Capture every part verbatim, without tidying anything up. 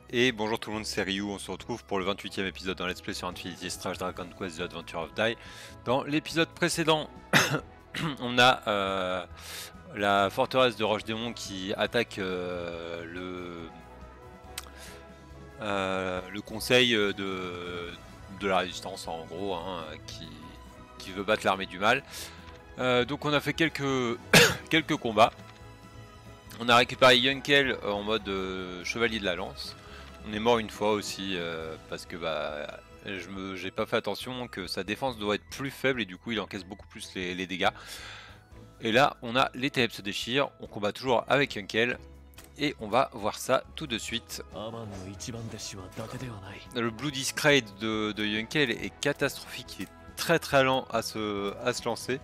Et bonjour tout le monde, c'est Ryu, on se retrouve pour le vingt-huitième épisode dans Let's Play sur Infinity Strash Dragon Quest The Adventure of Dai. Dans l'épisode précédent, on a euh, la forteresse de Roche-Démon qui attaque euh, le, euh, le conseil de, de la résistance en gros, hein, qui, qui veut battre l'armée du mal. Euh, donc on a fait quelques, quelques combats. On a récupéré Yunkel en mode euh, chevalier de la lance. On est mort une fois aussi euh, parce que bah je me j'ai pas fait attention que sa défense doit être plus faible et du coup il encaisse beaucoup plus les, les dégâts. Et là on a les ténèbres se déchirent, on combat toujours avec Yunkel et on va voir ça tout de suite. Le Blue Discrete de, de Yunkel est catastrophique, il est très très lent à se, à se lancer.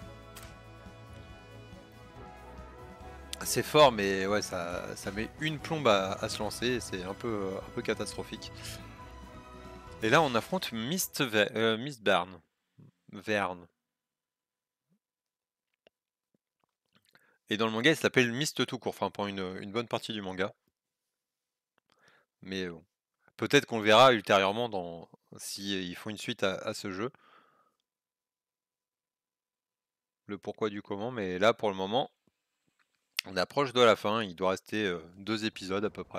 C'est fort mais ouais ça, ça met une plombe à, à se lancer, c'est un peu, un peu catastrophique. Et là on affronte Mist, euh, Mist Vern. Vern. Et dans le manga il s'appelle Mist tout court, enfin pendant une, une bonne partie du manga. Mais bon. Peut-être qu'on le verra ultérieurement dans si ils font une suite à, à ce jeu. Le pourquoi du comment, mais là pour le moment on approche de la fin, il doit rester euh, deux épisodes à peu près.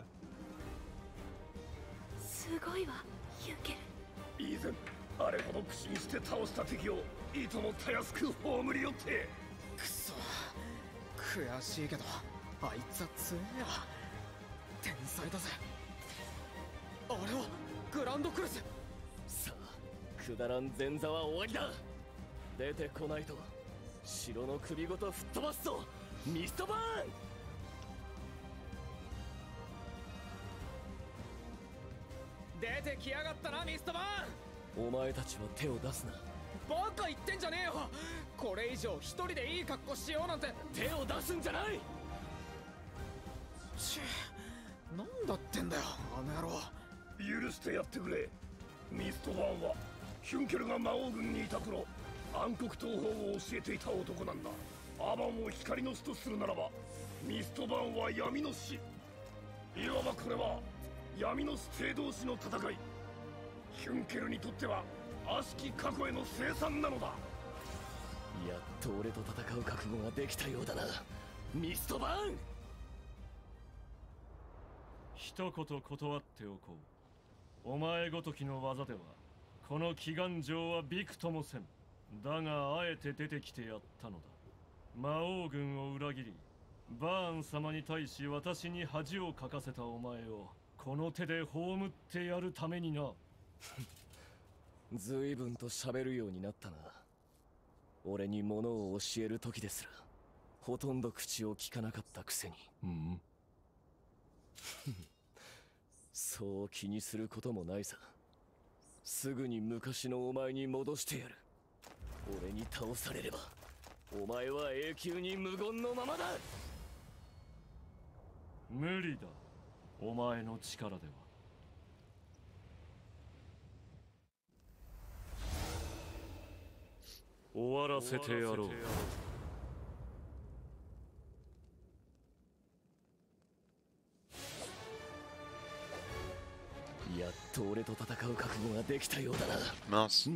Mince.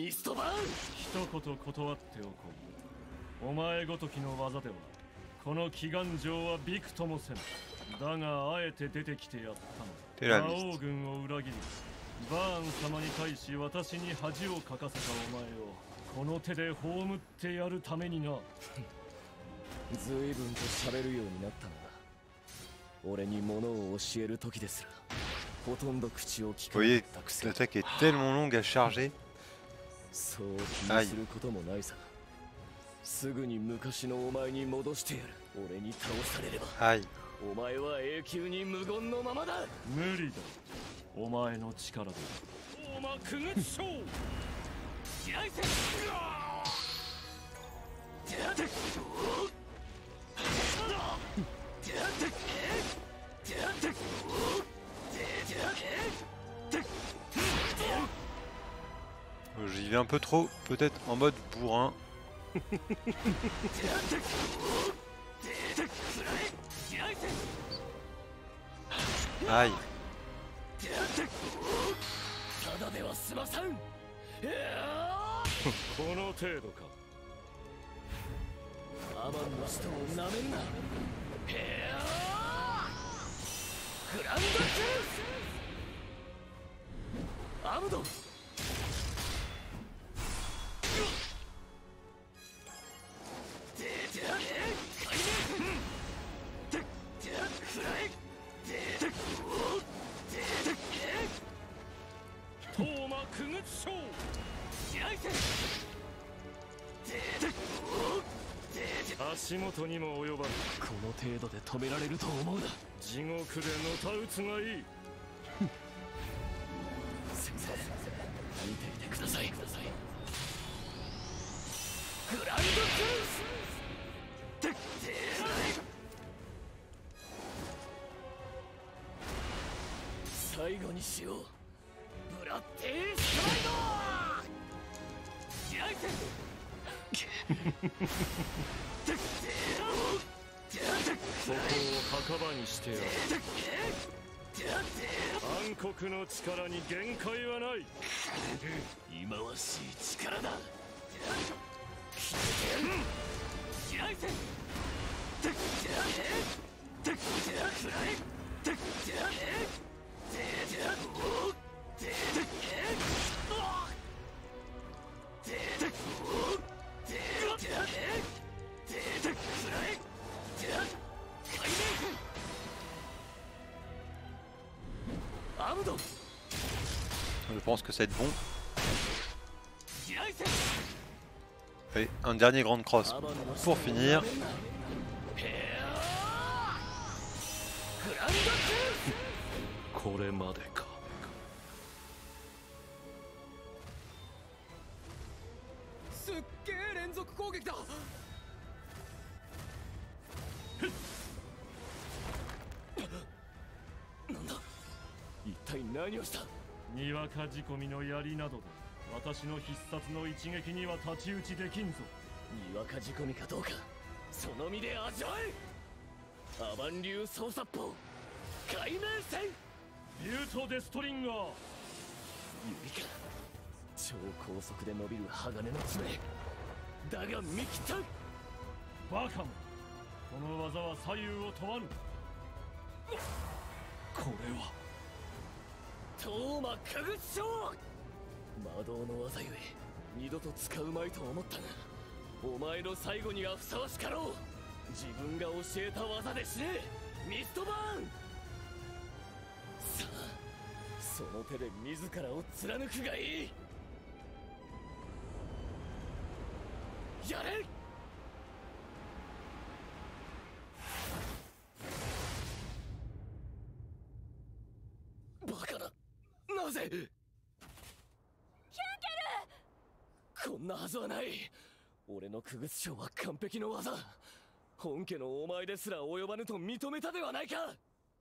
T'es là, Mist. Vous voyez, l'attaque est tellement longue à charger. Aïe. Aïe. J'y vais un peu trop, peut-être en mode bourrin. Aïe. ただでは済まさん。この程度か。アマンの使徒をなめるな。グランドクルーアムド。トーマクグツショー。足元にも及ばぬ。この程度で止められると思うな。地獄でのたうつがいい。先生、見ていてください。ください。グランドクルース。最後にしよう。ブラッティストライド。試合戦。そこを墓場にしてやる。暗黒の力に限界はない。忌まわしい力だ。試合戦。 Je pense que ça va être bon. Allez, un dernier grand cross pour finir. 何をした。にわか仕込みの槍などで私の必殺の一撃には太刀打ちできんぞ。にわか仕込みかどうか、その身で味わえ。アバン流操作法海面戦ビュートデストリンガー。指か。超高速で伸びる鋼の爪だが見切った。バカもこの技は左右を問わぬ。これはトーマクグツショー。魔導の技ゆえ二度と使うまいと思ったが、お前の最後にはふさわしかろう。自分が教えた技で死ね、ミストバーン。さあ、その手で自らを貫くがいい。やれ。バカな。なぜ。ヒュンケル。こんなはずはない。俺のクグツショーは完璧の技。本家のお前ですら及ばぬと認めたではないか。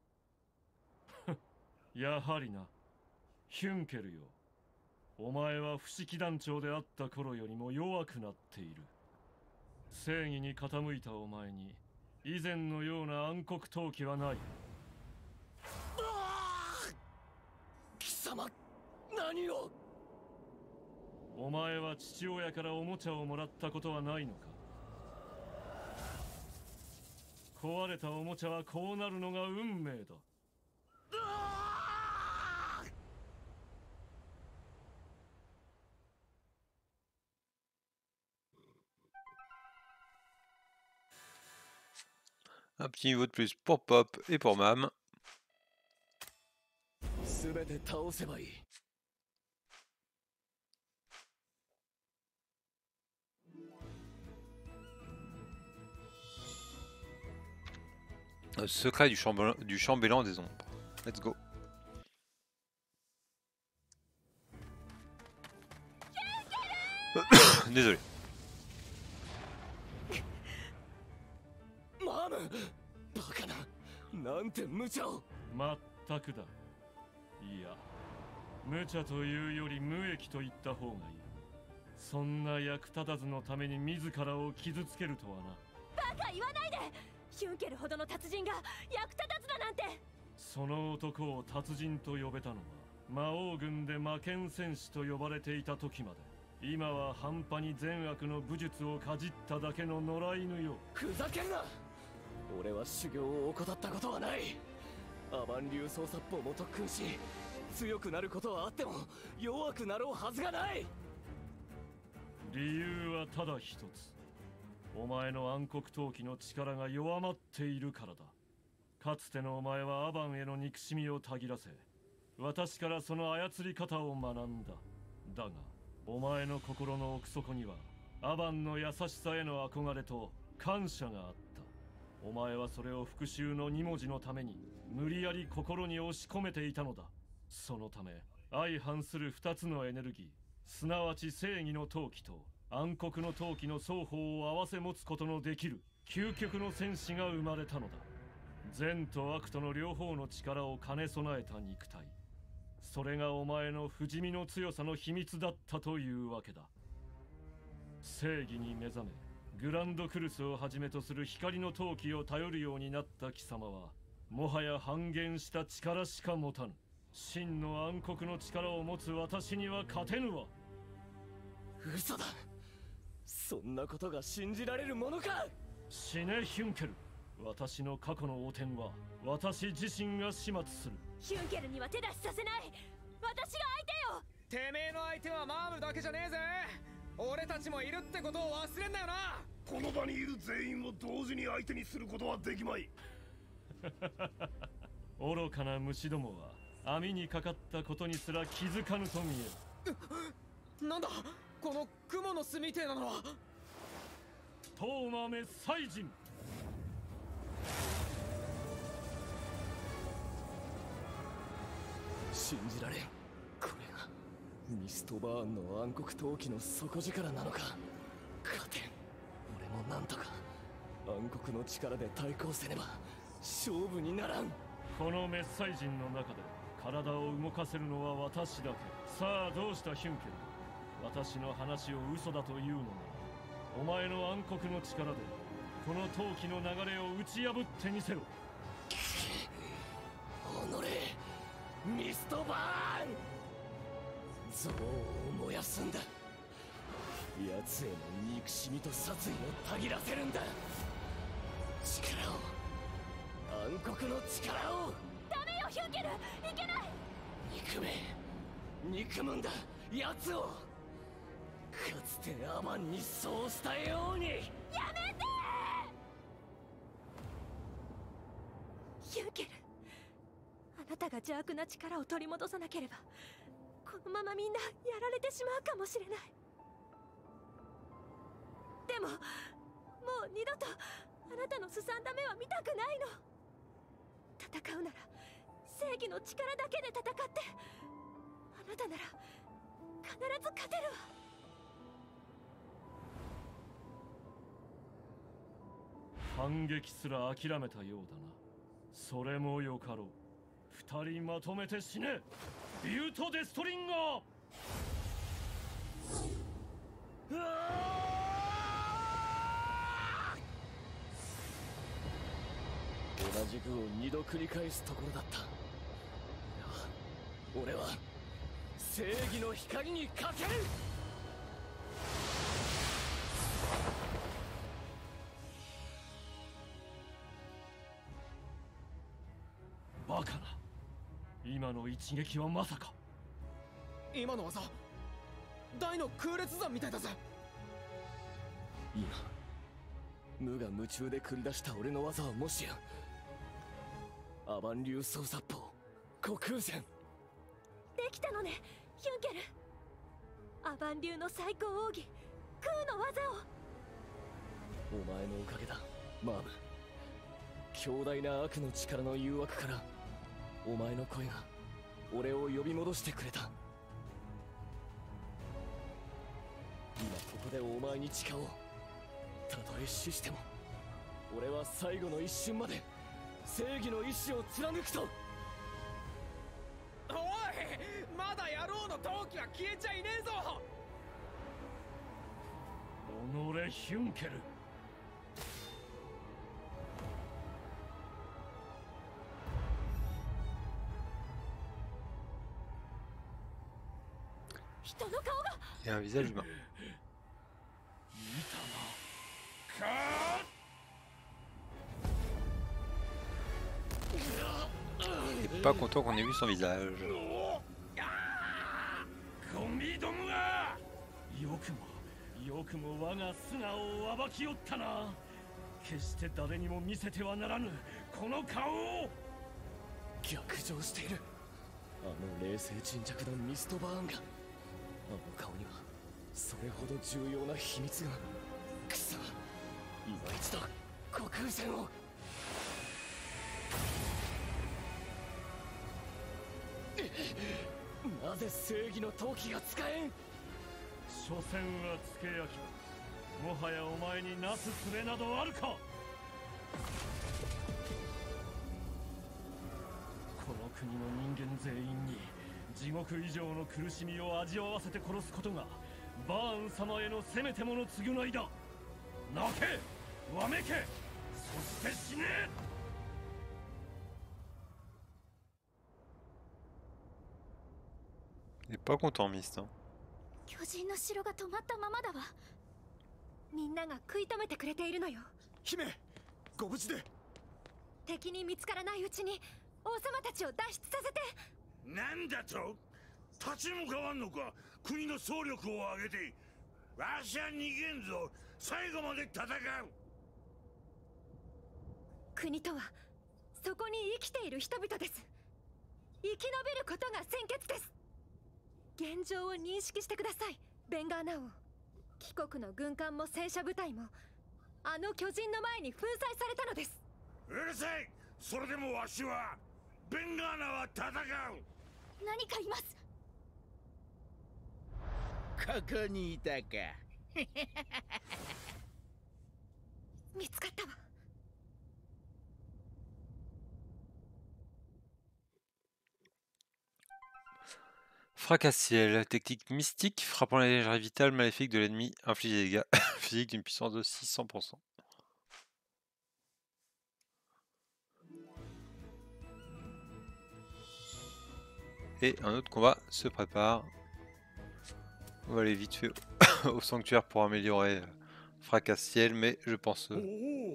やはりな、ヒュンケルよ。お前は不思議団長であった頃よりも弱くなっている。正義に傾いたお前に以前のような暗黒闘気はない。貴様、何を。お前は父親からおもちゃをもらったことはないのか。壊れたおもちゃはこうなるのが運命だ。 Un petit niveau de plus pour Pop et pour Mam. Le secret du chambellan, du chambellan des ombres. Let's go. Désolé. Maったくだ。いや、無茶というより無益と言った方がいい。そんな役立たずのために自らを傷つけるとはな。 バカ言わないで。ヒュンケルほどの達人が役立たずだなんて。 その男を達人と呼べたのは魔王軍で魔剣戦士と呼ばれていた時まで。今は半端に善悪の武術をかじっただけの野良犬よ。 ふざけんな。俺は修行を怠ったことはない。アバン流操殺法も特訓し、強くなることはあっても弱くなろうはずがない。 理由はただ一つ。お前の暗黒闘気の力が弱まっているからだ。かつてのお前はアバンへの憎しみをたぎらせ、私からその操り方を学んだ。だがお前の心の奥底にはアバンの優しさへの憧れと感謝があった。お前はそれを復讐の二文字のために無理やり心に押し込めていたのだ。そのため相反する二つのエネルギー、すなわち正義の闘気と暗黒の闘気の双方を併せ持つことのできる究極の戦士が生まれたのだ。善と悪との両方の力を兼ね備えた肉体。それがお前の不死身の強さの秘密だったというわけだ。正義に目覚め、グランドクルスをはじめとする光の闘気を頼るようになった貴様は、もはや半減した力しか持たぬ。真の暗黒の力を持つ私には勝てぬわ。 嘘だ。そんなことが信じられるものか。 死ねヒュンケル。私の過去の汚点は私自身が始末する。 ヒュンケルには手出しさせない。私が相手よ。てめえの相手はマームだけじゃねえぜ。俺たちもいるってことを忘れんなよな。 この場にいる全員を同時に相手にすることはできまい。 愚かな虫どもは網にかかったことにすら気づかぬと見える。なんだこの雲の巣みてえなのは。 トーマメ祭人。 信じられん。これがミストバーンの暗黒闘気の底力なのか。勝てん。俺もなんとか暗黒の力で対抗せねば勝負にならん。 この滅祭人の中で体を動かせるのは私だけ。さあどうしたヒュンケル。私の話を嘘だというのなら、お前の暗黒の力でこの闘気の流れを打ち破ってみせろ。 己ミストバーン。憎悪を燃やすんだ。奴への憎しみと殺意をたぎらせるんだ。力を、暗黒の力を。 ダメよヒュンケル、いけない。 憎め、憎むんだ奴を。かつてアバンにそうしたように。 やめてヒュンケル。あなたが邪悪な力を取り戻さなければ、このままみんなやられてしまうかもしれない。でももう二度とあなたのすさんだ目は見たくないの。戦うなら正義の力だけで戦って、あなたなら必ず勝てるわ。 反撃すら諦めたようだな。それもよかろう。二人まとめて死ね。ビュート・デストリンガー。 うわー！同じ具を二度繰り返すところだった。俺は俺は正義の光にかける。 バカな。今の一撃はまさか。 今の技大の空裂山みたいだぜ。 今無我夢中で繰り出した俺の技はもしやアバン流操殺法虚空拳。 できたのねヒュンケル。アバン流の最高奥義空の技を。 お前のおかげだマーム。強大な悪の力の誘惑からお前の声が俺を呼び戻してくれた。今ここでお前に誓おう。たとえ死しても俺は最後の一瞬まで正義の意志を貫くと。 おい、まだ野郎の闘気は消えちゃいねえぞ。 己ヒュンケル。 人の顔が。 Il y a un visage humain. Il est pas content qu'on ait vu son visage. ゴミどもがよくもよくも我が素顔を暴きおったな。決して誰にも見せてはならぬこの顔を。 逆上している。あの冷静沈着なミストバーンが、あの顔にはそれほど重要な秘密が。くそ、今一度虚空戦を。なぜ正義の闘気が使えん。 所詮はつけ焼き。もはやお前になすすべなどあるか。この国の人間全員に地獄以上の苦しみを味わわせて殺すことがバーン様へのせめてもの償いだ。泣け、わめけ、そして死ね。 Il est pas content, Mist. Hein. 巨人の城が止まったままだわ。みんなが食い止めてくれているのよ。 姫、ご無事で。 敵に見つからないうちに王様たちを脱出させて。 なんだと、立ち向かわんのか。国の総力を挙げて。わしは逃げんぞ。最後まで戦う。 国とはそこに生きている人々です。生き延びることが先決です。現状を認識してください、ベンガーナ王。貴国の軍艦も戦車部隊もあの巨人の前に粉砕されたのです。 うるさい。それでもわしはベンガーナは戦う。 何かいます。 ここにいたか。 見つかったわ。 Fracassiel, technique mystique, frappant la légère vitale maléfique de l'ennemi, inflige des dégâts physiques d'une puissance de six cents pour cent. Et un autre combat se prépare. On va aller vite fait au sanctuaire pour améliorer Fracassiel, mais je pense... Euh,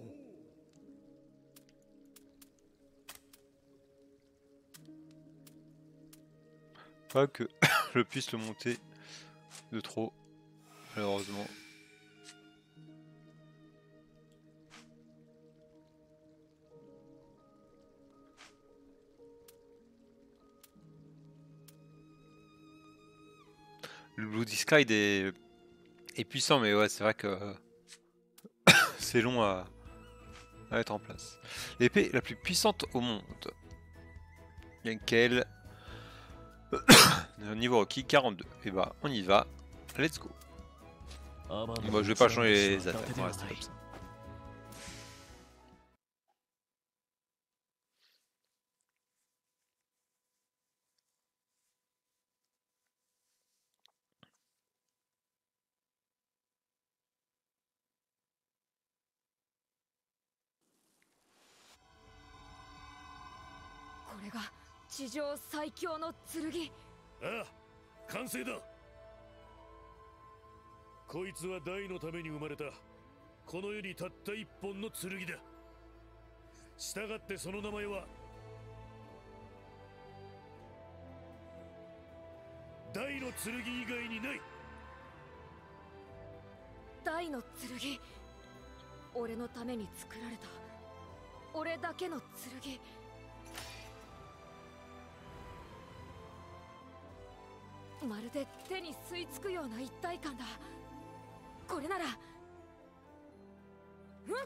pas que je puisse le monter de trop, malheureusement. Le Blue Disguise est, est puissant, mais ouais, c'est vrai que c'est long à, à mettre en place. L'épée la plus puissante au monde. Yankel. Niveau requis quarante-deux. Et bah, on y va. Let's go. Bon, bah, je vais pas changer les attaques, on va rester comme ça. C'est 地上最強の剣。 ああ、完成だ。こいつは大のために生まれたこの世にたった一本の剣だ。したがってその名前は大の剣以外にない。 大の剣、俺のために作られた俺だけの剣。まるで手に吸い付くような一体感だ。これならうん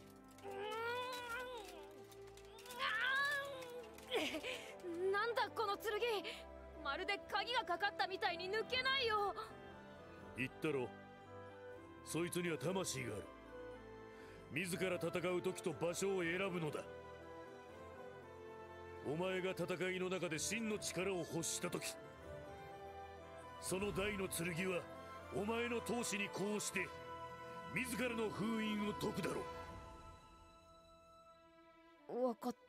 なんだこの剣、まるで鍵がかかったみたいに抜けないよ。 言ったろ、そいつには魂がある。自ら戦う時と場所を選ぶのだ。お前が戦いの中で真の力を欲した時、その大の剣はお前の闘志にこうして自らの封印を解くだろう。わかった。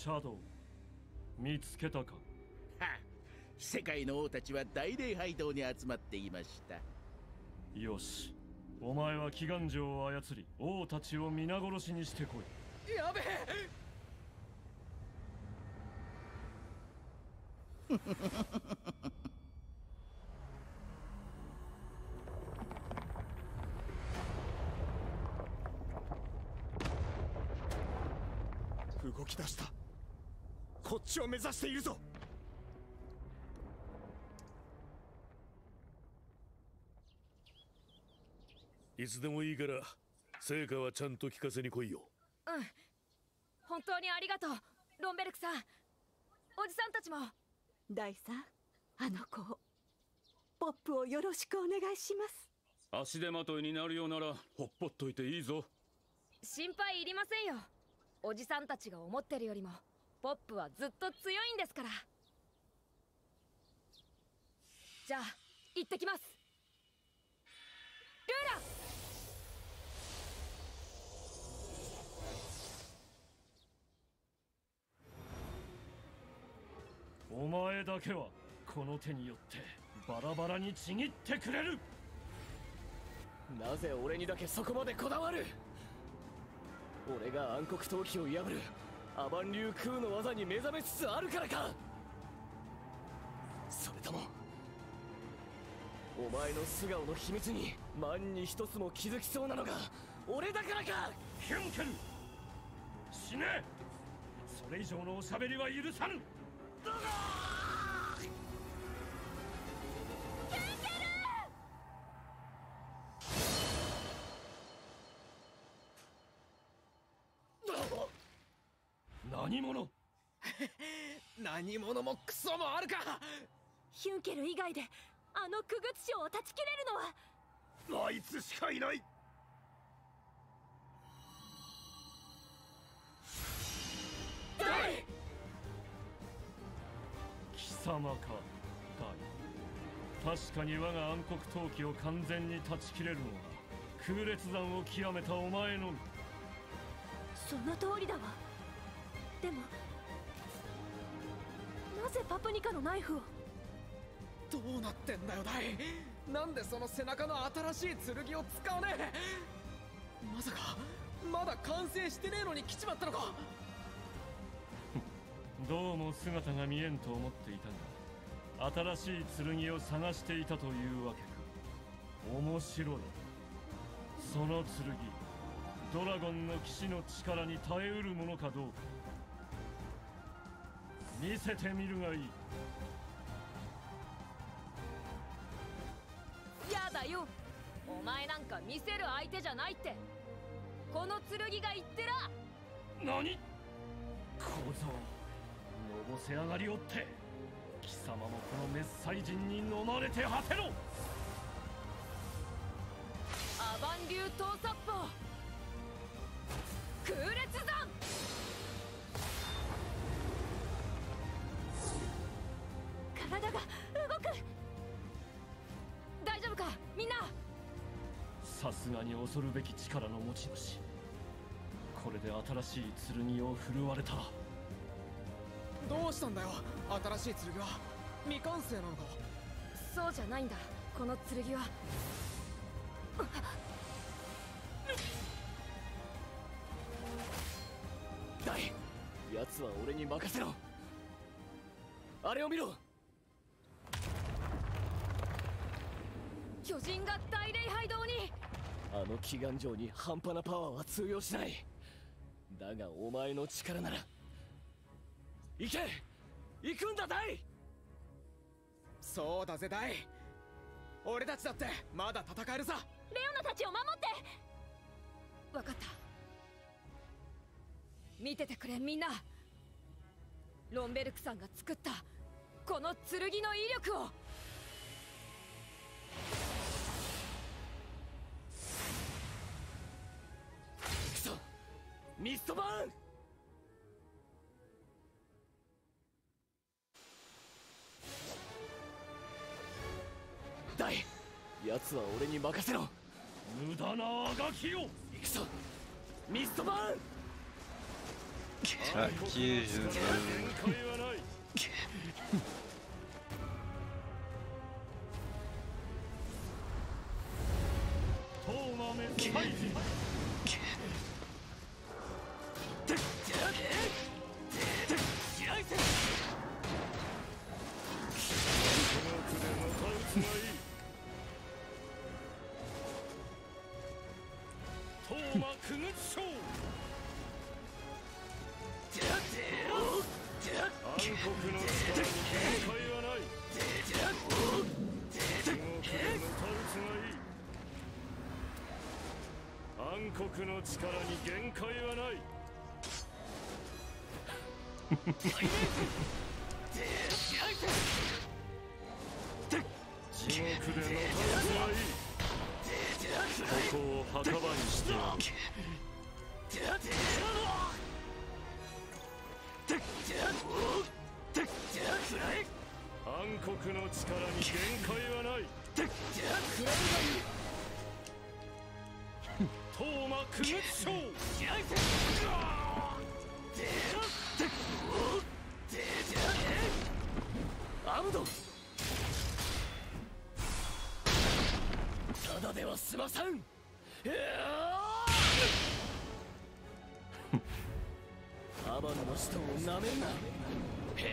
シャドウ、見つけたか？ は世界の王たちは大礼拝堂に集まっていました。 よし、お前は祈願城を操り王たちを皆殺しにしてこい。 やべえ。 動き出した。こっちを目指しているぞ。 いつでもいいから成果はちゃんと聞かせに来いよ。 うん、本当にありがとうロンベルクさん。おじさんたちも。 ダイさん、あの子をポップをよろしくお願いします。 足手まといになるようならほっぽっといていいぞ。 心配いりませんよ。おじさんたちが思ってるよりもポップはずっと強いんですから。じゃあ行ってきます。ルーラ。 お前だけはこの手によってバラバラにちぎってくれる。 なぜ俺にだけそこまでこだわる？俺が暗黒闘気を破るアバン流空の技に目覚めつつあるからか？それともお前の素顔の秘密に万に一つも気づきそうなのが俺だからか？ ヒュンケル、死ね。それ以上のおしゃべりは許さぬ。 ヒュンケル！何者？ 何者もクソもあるか。 ヒュンケル以外であの傀儡師を断ち切れるのはあいつしかいない。 ダイ！ 貴様か、ダイ。確かに我が暗黒闘気を完全に断ち切れるのは空烈山を極めたお前のみ。 その通りだわ。でもなぜパプニカのナイフを？ どうなってんだよダイ。なんでその背中の新しい剣を使わねえ？まさかまだ完成してねえのに来ちまったのか？ どうも姿が見えんと思っていたが、新しい剣を探していたというわけか。面白い。その剣、ドラゴンの騎士の力に耐えうるものかどうか見せてみるがいい。 やだよ、お前なんか見せる相手じゃないって、この剣が言ってら。 何？小僧、のぼせ上がりおって、貴様もこの滅災人に飲まれて果てろ。 アバン流盗殺法空烈山。体が動く。大丈夫かみんな。 さすがに恐るべき力の持ち主。これで新しい剣を振るわれた。 どうしたんだよ新しい剣は。未完成なのか？ そうじゃないんだ。この剣はダイ、奴は俺に任せろ。あれを見ろ。 巨人が大礼拝堂に。 あの祈願城に半端なパワーは通用しない。だがお前の力なら行け。行くんだダイ。 そうだぜダイ。俺たちだってまだ戦えるさ。 レオナたちを守って。分かった。見ててくれみんな。ロンベルクさんが作ったこの剣の威力を。 くそ、ミストバーン。ダイ、奴は俺に任せろ。 無駄なあがきを。 行くぞミストバーン。 Ah, qui je veux. 暗黒の力に限界はない。地獄でのたつがいい。ここを墓場にしてやる。暗黒の力に限界はない。トーマクムショー。アムド、ただでは済まさん。アバンの使徒をなめんな。グ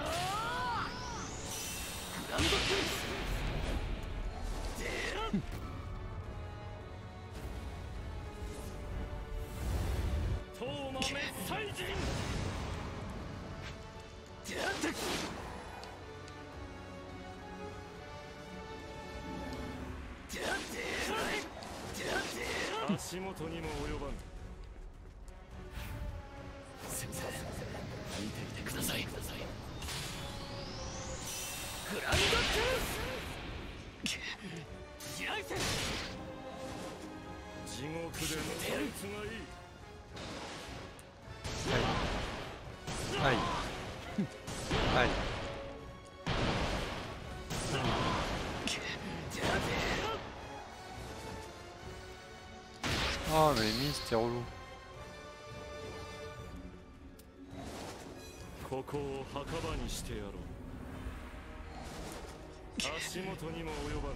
ランドクリス。トーマメッサイジン。足元にも及ばぬ。先生、見ていてください。グランドクルス。地獄でのタイツがいい。 はいはい。Ah mais Miss, t'es relou. ここを墓場にしてやろう。足元にも及ばぬ。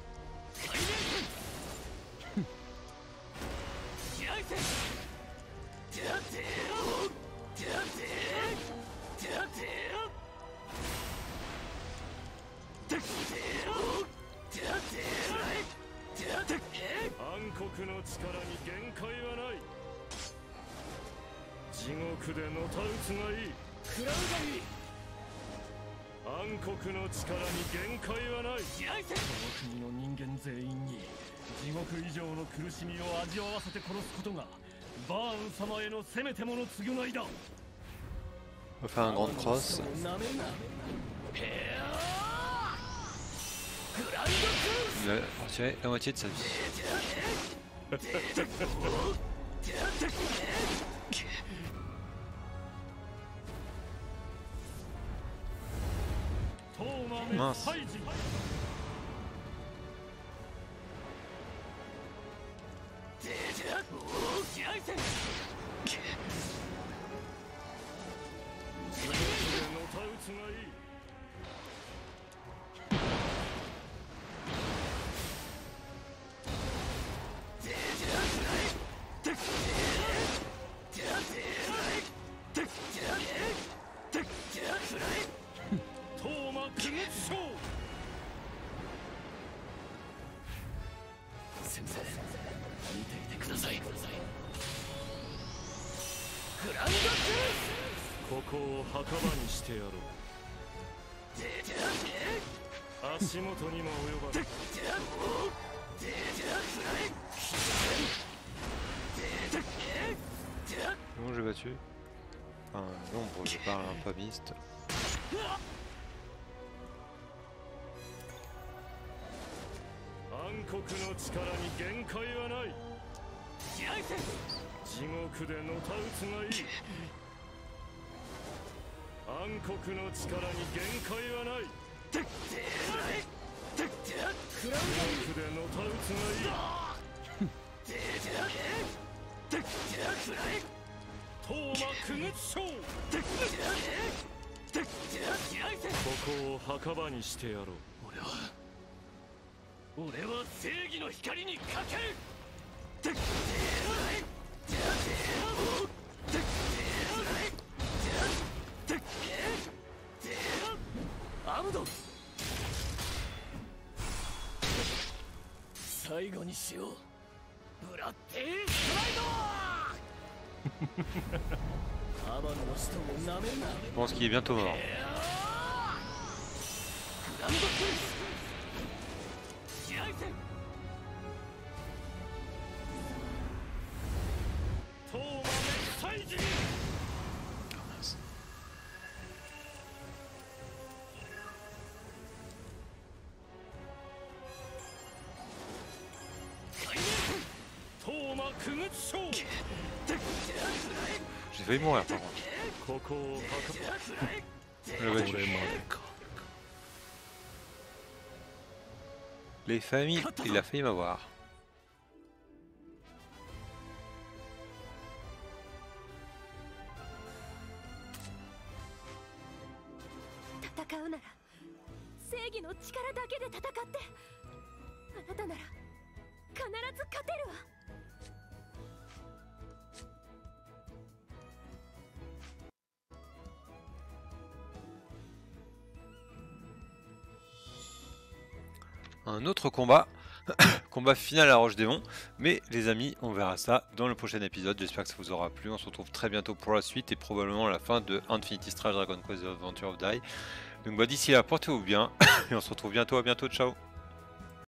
暗黒の力に限界はない。地獄でのたうつがいい。食らうがいい。暗黒の力に限界はない。この国の人間全員に地獄以上の苦しみを味わわせて殺すことがバーン様へのせめてもの償いだ。 On va faire un grande cross. Il va retirer la moitié de sa vie. Mince.ここを墓場にしてやろう。足元にも及ばぬ。 Non, j'ai battu. Enfin, l'ombre, je parle un peu miste. 東馬九月賞ここを墓場にしてやろう。 俺は俺は正義の光にかける。アムドン、最後にしよう。ブラッディスライドアバンの人をなめるな。 Je pense qu'il est bientôt mort. グランドクリス試合戦。 東馬滅祭時。東馬九月賞。 J'ai failli mourir par contre. ここを墓場。 Le battu. Les familles, il a failli m'avoir. 戦うなら正義の力だけで戦って。あなたなら必ず勝てるわ。 Un autre combat, combat final à Roche-Démon, mais les amis, on verra ça dans le prochain épisode. J'espère que ça vous aura plu. On se retrouve très bientôt pour la suite et probablement la fin de Infinity Strash Dragon Quest The Adventure of Dai. Donc bah, d'ici là, portez-vous bien et on se retrouve bientôt. À bientôt, ciao.